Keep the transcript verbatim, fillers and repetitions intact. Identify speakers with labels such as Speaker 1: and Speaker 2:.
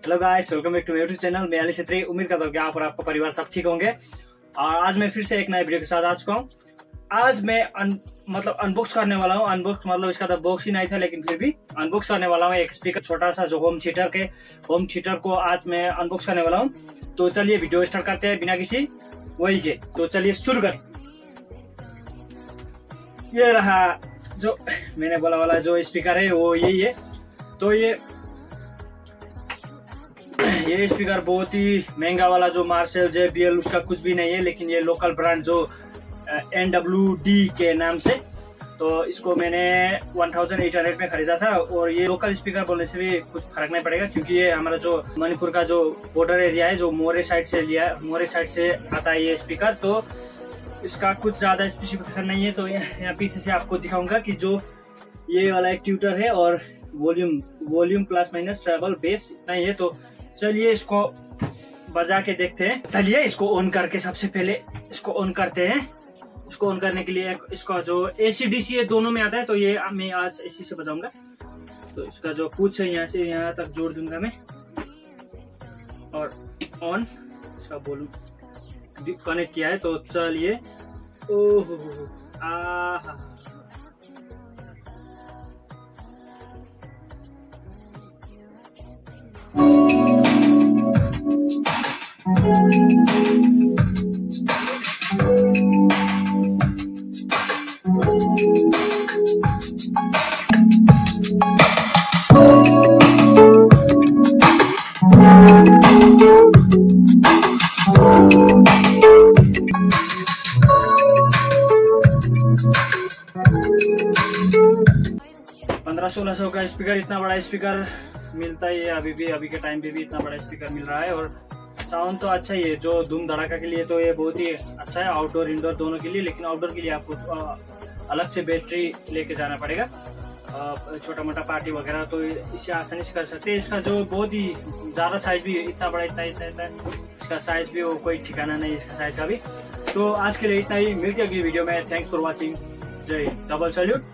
Speaker 1: Hello guys, welcome back to YouTube channel. मैं अली छेत्री। उम्मीद करता हूँ कि आप और आपका परिवार सब ठीक होंगे। और आज मैं फिर से एक नए वीडियो के साथ आ चुका हूँ। आज मैं अन, मतलब अनबॉक्स करने वाला हूँ। अनबॉक्स मतलब इसका तो बॉक्स ही नहीं था, लेकिन फिर भी अनबॉक्स करने वाला हूँ एक स्पीकर, छोटा सा जो होम थिएटर के होम थिएटर को आज मैं अनबॉक्स करने वाला हूँ। तो चलिए वीडियो स्टार्ट करते हैं बिना किसी वही के। तो चलिए शुरू करें। ये रहा जो मैंने बोला वाला जो स्पीकर है वो यही है। तो ये ये स्पीकर बहुत ही महंगा वाला जो मार्शल जे बी एल उसका कुछ भी नहीं है, लेकिन ये लोकल ब्रांड जो एन डब्ल्यू डी के नाम से, तो इसको मैंने अठारह सौ में खरीदा था। और ये लोकल स्पीकर बोलने से भी कुछ फर्क नहीं पड़ेगा, क्योंकि ये हमारा जो मणिपुर का जो बॉर्डर एरिया है, जो मोरे साइड से लिया मोरे साइड से आता है ये स्पीकर। तो इसका कुछ ज्यादा स्पेसिफिकेशन नहीं है। तो यहाँ पीछे से आपको दिखाऊंगा कि जो ये वाला एक ट्यूटर है और volume volume plus minus treble bass इतना ही है। तो चलिए इसको बजा के देखते हैं। चलिए इसको ऑन करके सबसे पहले इसको ऑन करते हैं। इसको ऑन करने के लिए इसका जो एसी डीसी है दोनों में आता है, तो ये मैं आज एसी से बजाऊंगा। तो इसका जो पूछ है यहाँ से यहाँ तक जोड़ दूंगा मैं, और ऑन इसका वॉल्यूम कनेक्ट किया है। तो चलिए, ओहो आहा पंद्रह सोलह सौ का स्पीकर, इतना बड़ा स्पीकर मिलता ही है अभी भी। अभी के टाइम पे भी इतना बड़ा स्पीकर मिल रहा है। और साउंड तो अच्छा ही है। जो धूम धड़ाका के लिए तो ये बहुत ही अच्छा है, आउटडोर इंडोर दोनों के लिए। लेकिन आउटडोर के लिए आपको अलग से बैटरी लेके जाना पड़ेगा। छोटा मोटा पार्टी वगैरह तो इसे आसानी से कर सकते हैं। इसका जो बहुत ही ज्यादा साइज भी इतना बड़ा इतना इतना इतना इसका साइज भी वो कोई ठिकाना नहीं इसका साइज का भी। तो आज के लिए इतना ही। मिलते हैं अगली वीडियो में। Thanks for watching. जय हिंद। Double salute.